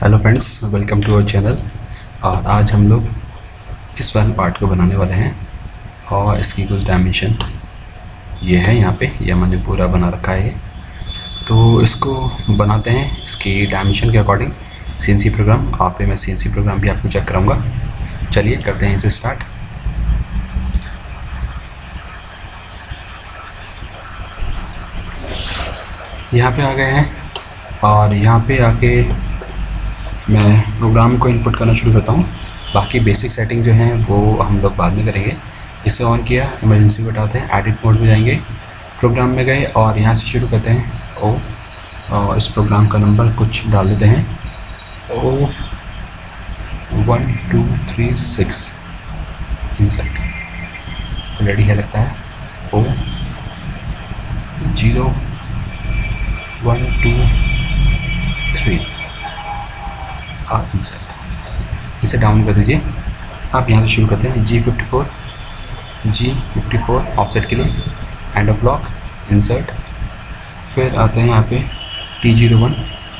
Hello friends, welcome to our channel. और आज हम लोग इस वाले पार्ट को बनाने वाले हैं और इसकी कुछ डायमेंशन ये है। यहाँ पे ये मैंने पूरा बना रखा है। तो इसको बनाते हैं इसकी डायमेंशन के अकॉर्डिंग सीएनसी प्रोग्राम। आप पे मैं सीएनसी प्रोग्राम भी आपको चेक कराऊंगा। चलिए करते हैं इसे स्टार्ट। यहाँ पे आ गए हैं और यहाँ पे आके मैं प्रोग्राम को इनपुट करना शुरू करता हूँ। बाकी बेसिक सेटिंग जो है वो हम लोग बाद में करेंगे। इसे ऑन किया, इमरजेंसी को हटाते हैं, एडिट मोड में जाएंगे, प्रोग्राम में गए और यहाँ से शुरू करते हैं ओ। और इस प्रोग्राम का नंबर कुछ डाल देते हैं ओ 1 2 3 6 इंसर्ट रेडी है लगता है। ओ 0 1 2 3 आप इंसर्ट। इसे डाउन कर दीजिए। आप यहाँ से शुरू करते हैं G54 ऑफसेट के लिए एंड ऑफ ब्लॉक इंसर्ट। फिर आते हैं यहाँ पे T01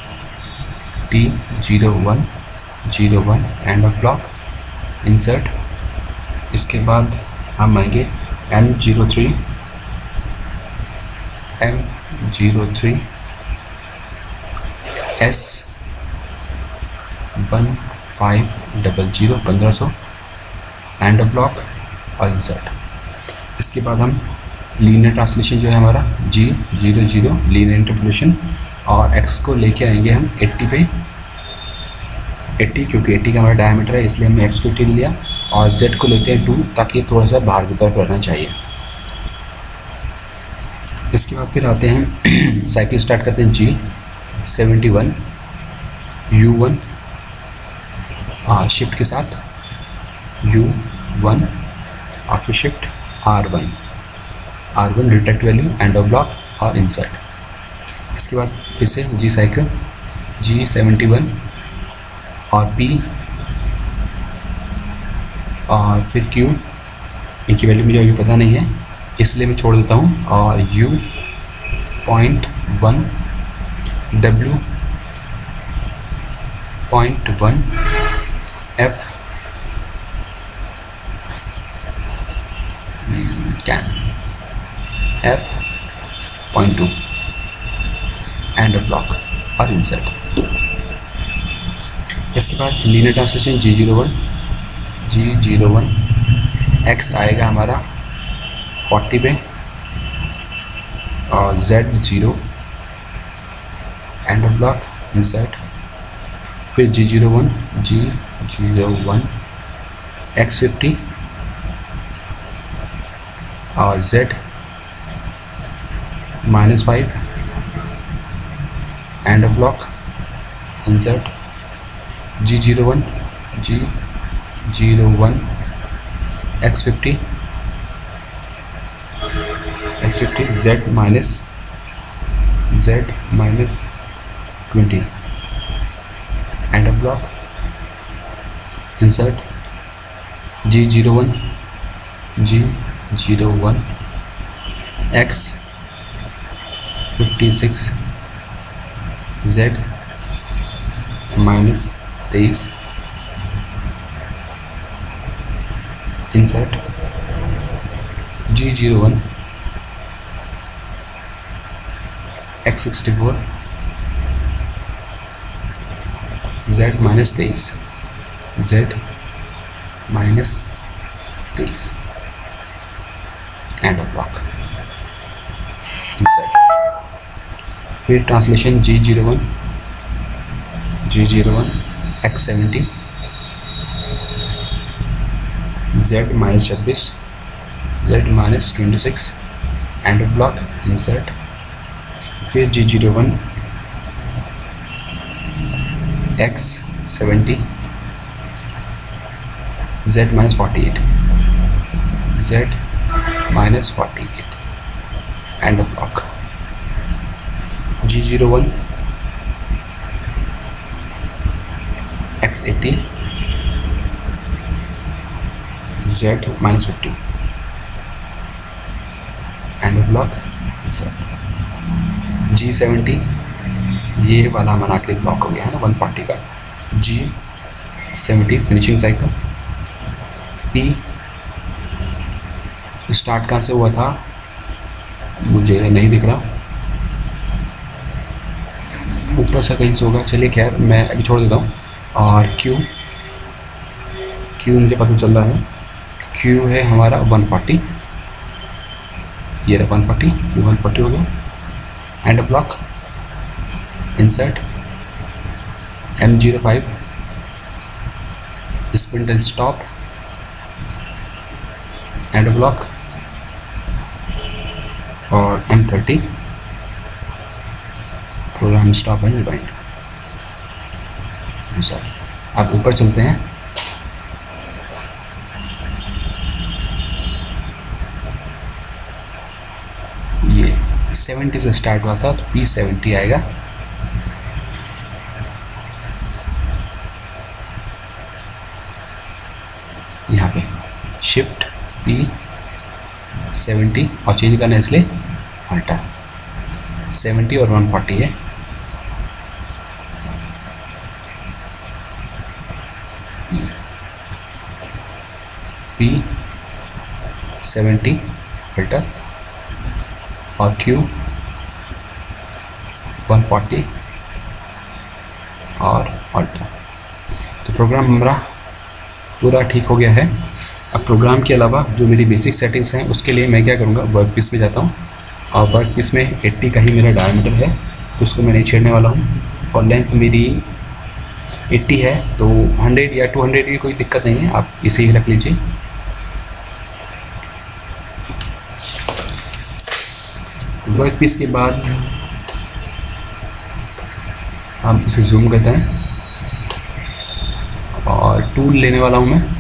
01 and of block insert. इसके बाद हम आएंगे M03 S1500 1500 एंड ब्लॉक और इंसर्ट। इसके बाद हम लीनियर ट्रांसलेशन जो है हमारा G00 लीनियर इंटरपोलेशन और x को लेके आएंगे हम 80 पे 80, क्योंकि 80 का हमारा डायमीटर है इसलिए हमने x को 80 लिया और z को लेते हैं 2 ताकि ये थोड़ा सा बाहर की तरफ रहना चाहिए। इसके बाद फिर आते हैं साइकिल स्टार्ट करते हैं G71 U1 शिफ्ट के साथ U1 और फिर shift R1 retract value end of block और इंसर्ट। इसके बाद फिर से G साइकिल G71 और P और फिर Q। इनकी वैल्यू मुझे अभी पता नहीं है इसलिए मैं छोड़ देता हूँ। और U.1 W 0.1 F can F.2 end block और इंसर्ट। इसके बाद लीनियर ट्रांसलेशन G01 X आएगा हमारा 40 पे और Z0 एंड ब्लॉक इंसर्ट। फिर G01 X50 और Z -5 end block insert. G01 X50 Z -20 end block insert. G01 X56 Z -23 insert. G01 X64 Z -23 end block insert. फिर translation G01 X70 Z -26 Z -26 end block insert. फिर G01 X70 Z -48 end block. G01 X80 Z -50 end block insert. G70 ये वाला हमारा आखिरी block हो गया है ना 140 का। 70 फिनिशिंग साइकिल। पी स्टार्ट कहाँ से हुआ था मुझे नहीं दिख रहा, ऊपर से कहीं से होगा, चलिए खैर मैं अभी छोड़ देता हूँ। और क्यू मुझे पता चल रहा है, क्यू है हमारा 140, ये रहा 140, क्यू 140 हो गया। End block insert M05 spindle stop end block और M30 programme stop and rewind. अब ऊपर चलते हैं। ये 70 से स्टार्ट हुआ था तो P70 आएगा। यहाँ पे शिफ्ट P70 और चेंज करना है इसलिए अल्टा 70 और 140 है। P70 अल्टा और Q 140 और अल्टा। तो प्रोग्राम हमारा पूरा ठीक हो गया है। अब प्रोग्राम के अलावा जो मेरी बेसिक सेटिंग्स हैं उसके लिए मैं क्या करूँगा, वर्क पीस में जाता हूँ और वर्क पीस में 80 का ही मेरा डायमीटर है तो उसको मैं नहीं छेड़ने वाला हूँ। और लेंथ मेरी 80 है तो 100 या 200 की कोई दिक्कत नहीं है, आप इसे ही रख लीजिए। वर्क पीस के बाद हम इसे जूम करते हैं और टूल लेने वाला हूँ मैं।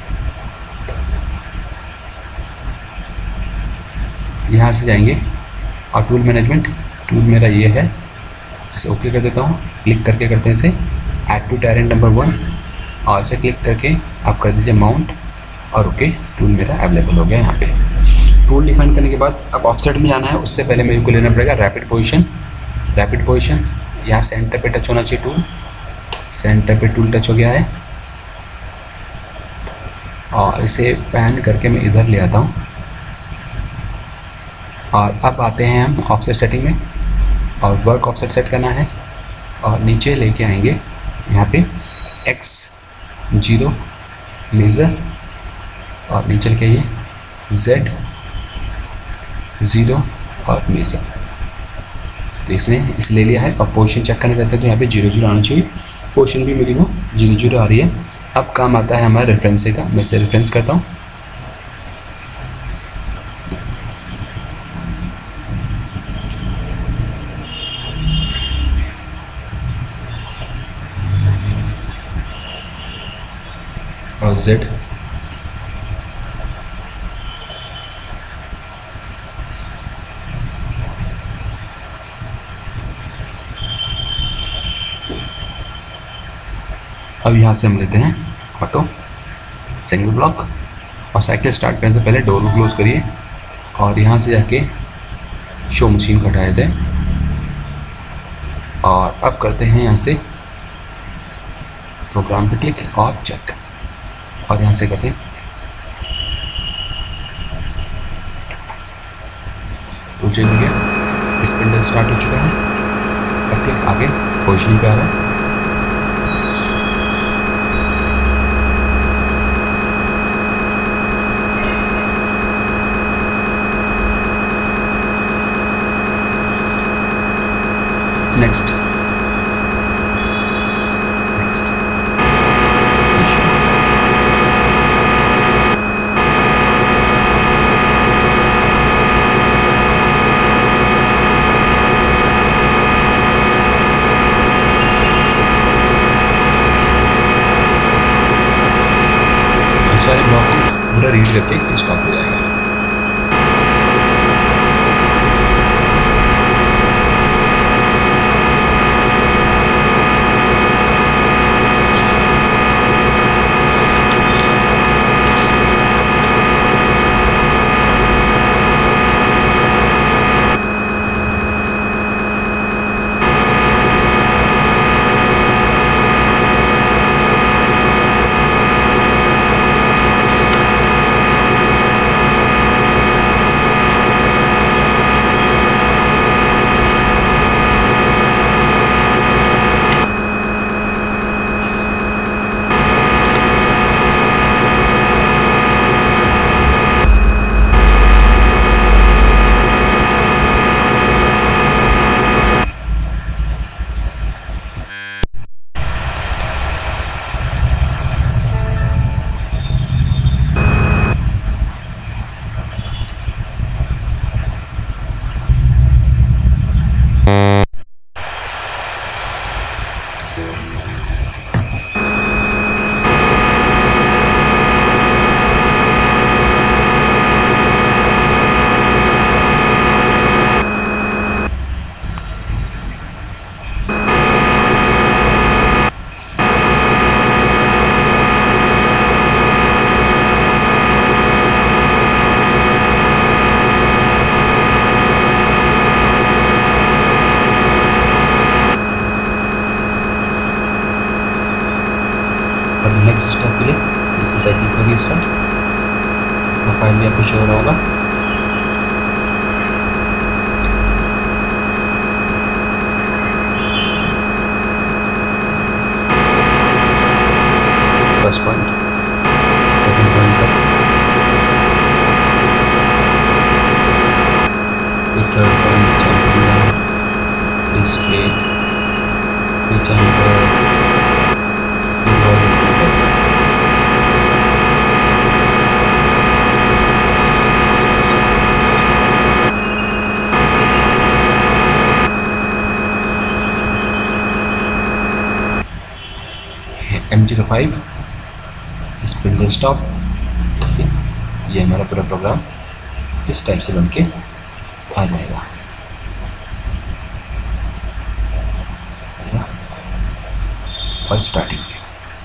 यहाँ से जाएंगे और टूल मैनेजमेंट, टूल मेरा ये है, इसे ओके कर देता हूँ। क्लिक करके करते हैं इसे ऐड टू टेरेन नंबर 1 और इसे क्लिक करके आप कर दीजिए माउंट और ओके, टूल मेरा अवेलेबल हो गया। यहाँ पे टूल डिफाइन करने के बाद अब ऑफसेट में जाना है, उससे पहले मेरे को लेना पड़ेगा रैपिड पोजीशन। यहाँ सेंटर पे टच होना चाहिए टूल, सेंटर पे टूल टच हो गया है और इसे पैन करके मैं इधर ले आता हूँ। और अब आते हैं हम ऑफसेट सेटिंग में और वर्क ऑफसेट सेट करना है और नीचे लेके आएंगे यहाँ पे X0 मेज़र और नीचे लेके आइए Z0 और मेज़र। तो इसने इस ले लिया है और पोजीशन चेक करने जाते हैं तो यहाँ पे 0 0 आना चाहिए, पोजीशन भी मेरी वो 0 0 आ रही है। अब काम आता है हमारा रेफरेंस का, मैं इसे रेफरेंस करता हूँ। और Z अब यहाँ से हम लेते हैं ऑटो सिंगल ब्लॉक और साइकिल स्टार्ट करने से पहले डोर को क्लोज करिए और यहाँ से जाके शो मशीन को हटा देते हैं। और अब करते हैं यहाँ से प्रोग्राम पे क्लिक और चेक और यहाँ से करते हैं तो चेक हो गया, स्पिंडल स्टार्ट हो चुका है। अब क्लिक आगे पोजीशनिंग पे आ रहा है। नेक्स्ट सारे ब्लॉक को पूरा रीड करके स्टॉप हो जाएगा। नेक्स्ट स्टेप के लिए इसकी साइकिल करिए स्टार्ट। प्रोफाइल भी आपको शो हो रहा होगा। फर्स्ट पॉइंट, सेकंड पॉइंट तक, third point champion district champion M05 spindle stop. ये हमारा पूरा प्रोग्राम इस टाइप से बन के आ जाएगा। और स्टार्टिंग में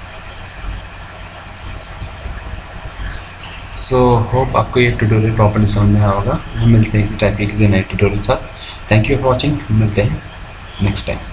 सो होप आपको ये ट्यूटोरियल प्रॉपर्ली समझ में आया होगा। हम मिलते हैं इसी टाइप के किसी नए ट्यूटोरियल के साथ। Thank you for watching. मिलते हैं नेक्स्ट टाइम।